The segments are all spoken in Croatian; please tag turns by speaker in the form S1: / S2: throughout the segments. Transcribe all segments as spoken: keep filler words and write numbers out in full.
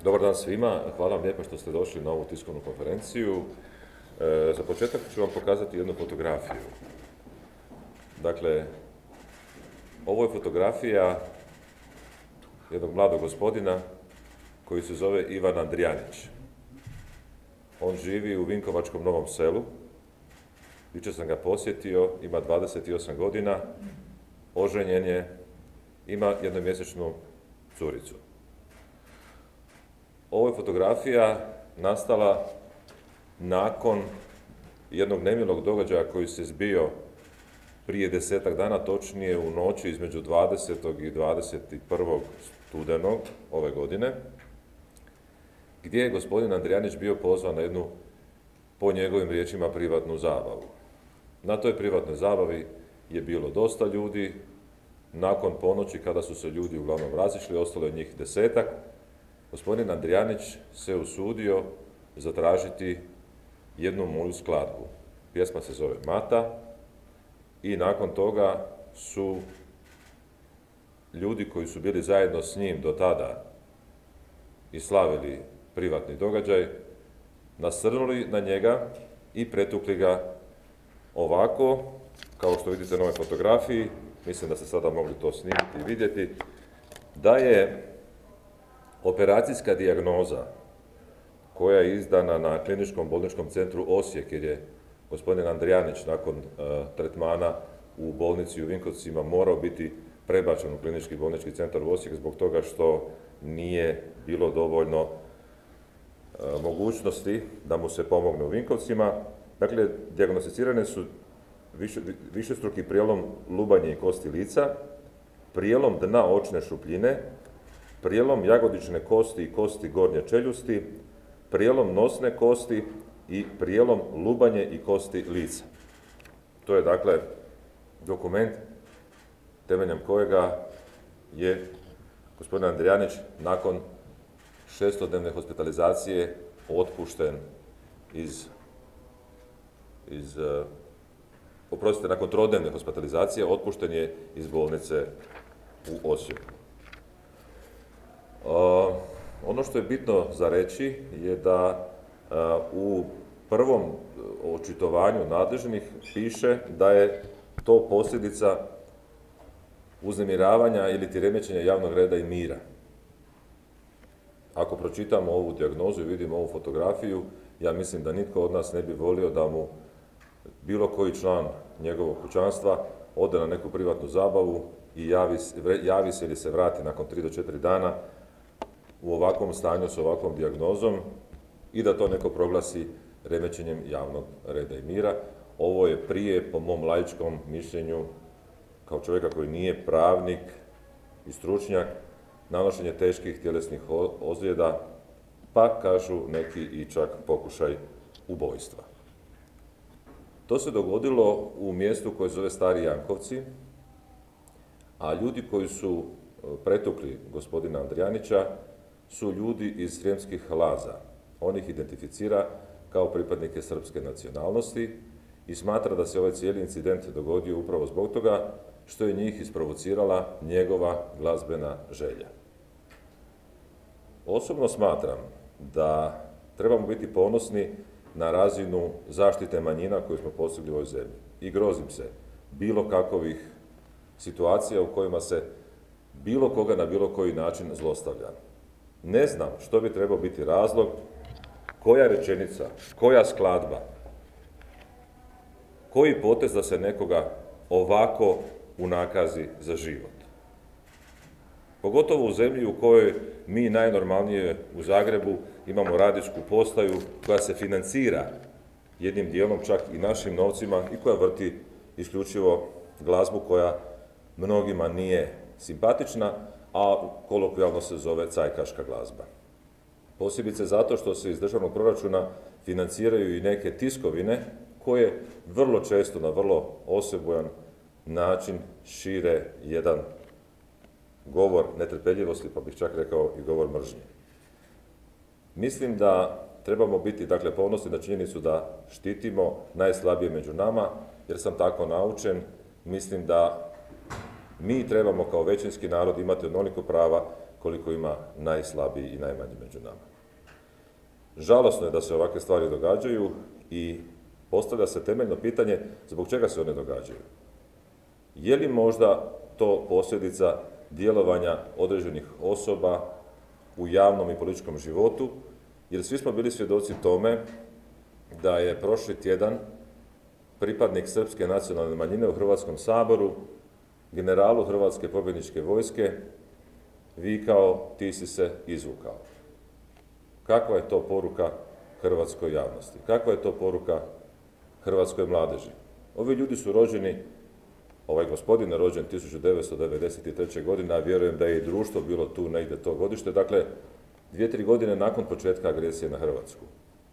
S1: Dobar dan svima, hvala vam lijepo što ste došli na ovu tiskovnu konferenciju. E, za početak ću vam pokazati jednu fotografiju. Dakle, ovo je fotografija jednog mladog gospodina koji se zove Ivan Andrijanić. On živi u Vinkovačkom Novom Selu. Jučer sam ga posjetio, ima dvadeset osam godina, oženjen je, ima jednomjesečnu curicu. Ovo je fotografija nastala nakon jednog nemilog događaja koji se zbio prije desetak dana, točnije u noći između dvadesetog i dvadeset prvog studenog ove godine, gdje je gospodin Andrijanić bio pozvan na jednu, po njegovim riječima, privatnu zabavu. Na toj privatnoj zabavi je bilo dosta ljudi. Nakon ponoći, kada su se ljudi uglavnom razišli, ostalo je njih desetak, gospodin Andrijanić se usudio zatražiti jednu moju skladbu. Pjesma se zove Mata i nakon toga su ljudi koji su bili zajedno s njim do tada i slavili privatni događaj, nasrnuli na njega i pretukli ga ovako, kao što vidite na ovoj fotografiji. Mislim da ste sada mogli to snimiti i vidjeti, da je operacijska dijagnoza koja je izdana na Kliničkom bolničkom centru Osijek, jer je gospodin Andrijanić nakon uh, tretmana u bolnici u Vinkovcima morao biti prebačen u Klinički bolnički centar u Osijek zbog toga što nije bilo dovoljno uh, mogućnosti da mu se pomogne u Vinkovcima. Dakle, dijagnosticirane su više, višestruki prijelom lubanje i kosti lica, prijelom dna očne šupljine, prijelom jagodične kosti i kosti gornje čeljusti, prijelom nosne kosti i prijelom lubanje i kosti lica. To je dakle dokument temeljem kojega je gospodin Andrijanić nakon šestodnevne hospitalizacije otpušten iz, iz oprostite, nakon trodnevne hospitalizacije otpušten je iz bolnice u Osijeku. Uh, ono što je bitno za reći je da uh, u prvom očitovanju nadležnih piše da je to posljedica uznemiravanja ili ti remećenja javnog reda i mira. Ako pročitamo ovu dijagnozu i vidimo ovu fotografiju, ja mislim da nitko od nas ne bi volio da mu bilo koji član njegovog kućanstva ode na neku privatnu zabavu i javi, javi se ili se vrati nakon tri do četiri dana u ovakvom stanju s ovakvom dijagnozom i da to neko proglasi remećenjem javnog reda i mira. Ovo je prije, po mom laičkom mišljenju, kao čovjeka koji nije pravnik i stručnjak, nanošenje teških tjelesnih ozljeda, pa kažu neki i čak pokušaj ubojstva. To se dogodilo u mjestu koje se zove Stari Jankovci, a ljudi koji su pretukli gospodina Andrijanića su ljudi iz Srijemskih Laza. On ih identificira kao pripadnike srpske nacionalnosti i smatra da se ovaj cijeli incident dogodio upravo zbog toga što je njih isprovocirala njegova glazbena želja. Osobno smatram da trebamo biti ponosni na razinu zaštite manjina koju smo postigli u ovoj zemlji. I grozim se bilo kakovih situacija u kojima se bilo koga na bilo koji način zlostavlja. Ne znam što bi trebao biti razlog, koja rečenica, koja skladba, koji potez da se nekoga ovako unakazi za život. Pogotovo u zemlji u kojoj mi najnormalnije u Zagrebu imamo radijsku postaju koja se financira jednim dijelom čak i našim novcima i koja vrti isključivo glazbu koja mnogima nije simpatična, a kolokvijalno se zove cajkaška glazba. Posebice zato što se iz državnog proračuna financiraju i neke tiskovine koje vrlo često na vrlo osebujan način šire jedan govor netrpeljivosti, pa bih čak rekao i govor mržnje. Mislim da trebamo biti, dakle, ponosni na činjenicu da štitimo najslabije među nama, jer sam tako naučen. Mislim da mi trebamo kao većinski narod imati onoliko prava koliko ima najslabiji i najmanji među nama. Žalosno je da se ovakve stvari događaju i postavlja se temeljno pitanje zbog čega se one događaju. Je li možda to posljedica djelovanja određenih osoba u javnom i političkom životu, jer svi smo bili svjedoci tome da je prošli tjedan pripadnik srpske nacionalne manjine u Hrvatskom saboru, generalu Hrvatske pobjedničke vojske, vikao ti si se izvukao. Kakva je to poruka hrvatskoj javnosti? Kakva je to poruka hrvatskoj mladeži? Ovi ljudi su rođeni, ovaj gospodin je rođen tisuću devetsto devedeset treće. godine, a vjerujem da je i društvo bilo tu negdje to godište, dakle, dvije, tri godine nakon početka agresije na Hrvatsku.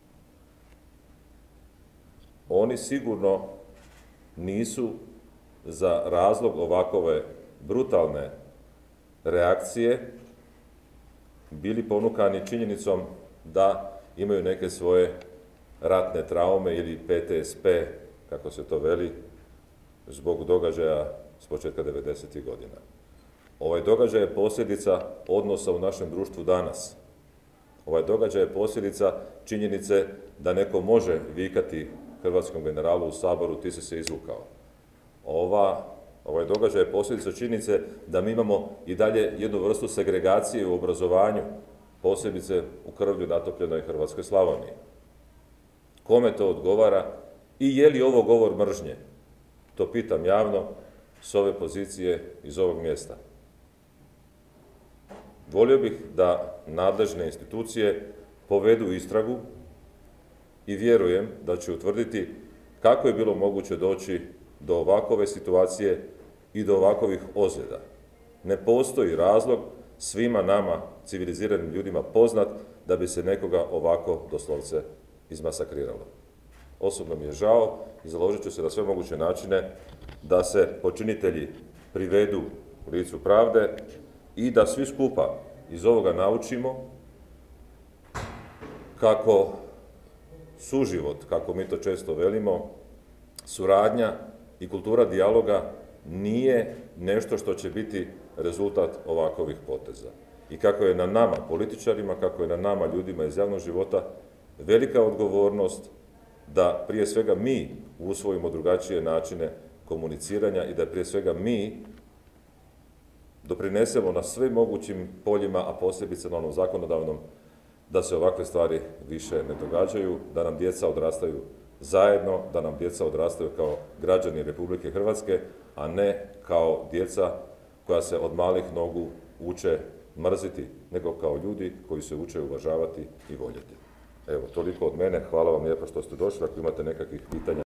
S1: Oni sigurno nisu za razlog ovakove brutalne reakcije bili ponukani činjenicom da imaju neke svoje ratne traume ili P T S P, kako se to veli, zbog događaja s početka devedesetih godina. Ovaj događaj je posljedica odnosa u našem društvu danas. Ovaj događaj je posljedica činjenice da neko može vikati hrvatskom generalu u Saboru ti si se izvukao. Ova, ovaj događaj je posljedica činjenice da mi imamo i dalje jednu vrstu segregacije u obrazovanju, posebice u krvlju natopljenoj Hrvatskoj Slavoniji. Kome to odgovara i je li ovo govor mržnje? To pitam javno s ove pozicije iz ovog mjesta. Volio bih da nadležne institucije povedu istragu i vjerujem da će utvrditi kako je bilo moguće doći do ovakove situacije i do ovakvih ozljeda. Ne postoji razlog svima nama, civiliziranim ljudima, poznat da bi se nekoga ovako doslovce izmasakriralo. Osobno mi je žao i založit ću se na sve moguće načine da se počinitelji privedu u licu pravde i da svi skupa iz ovoga naučimo kako suživot, kako mi to često velimo, suradnja i kultura dijaloga nije nešto što će biti rezultat ovakvih poteza. I kako je na nama, političarima, kako je na nama, ljudima iz javnog života, velika odgovornost da prije svega mi usvojimo drugačije načine komuniciranja i da prije svega mi doprinesemo na svim mogućim poljima, a posebice na onom zakonodavnom, da se ovakve stvari više ne događaju, da nam djeca odrastaju zajedno, da nam djeca odrastaju kao građani Republike Hrvatske, a ne kao djeca koja se od malih nogu uče mrziti, nego kao ljudi koji se uče uvažavati i voljeti. Evo, toliko od mene. Hvala vam lijepo što ste došli. Ako imate nekakvih pitanja,